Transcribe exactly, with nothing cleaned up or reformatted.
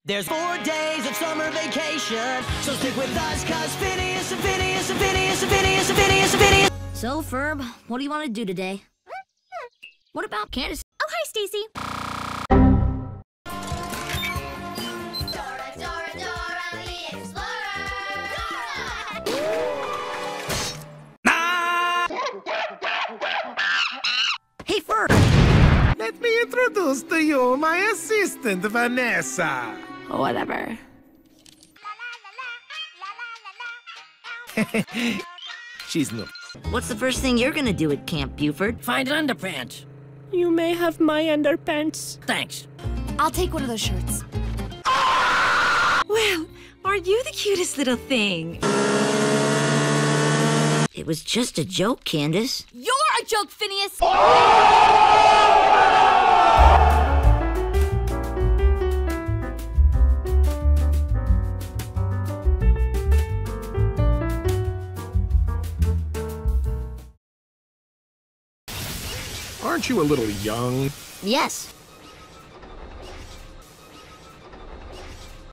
There's four days of summer vacation, so stick with us, cause Phineas and Phineas and Phineas and Phineas and Phineas and Phineas. So, Ferb, what do you want to do today? What about Candace? Oh, hi, Stacy. Dora, Dora, Dora, the Explorer. Dora! Hey, Ferb! Let me introduce to you my assistant, Vanessa. Whatever. She's new. What's the first thing you're gonna do at Camp Buford? Find underpants. You may have my underpants. Thanks. I'll take one of those shirts. Well, are you the cutest little thing? It was just a joke, Candace. You're a joke, Phineas! Aren't you a little young? Yes,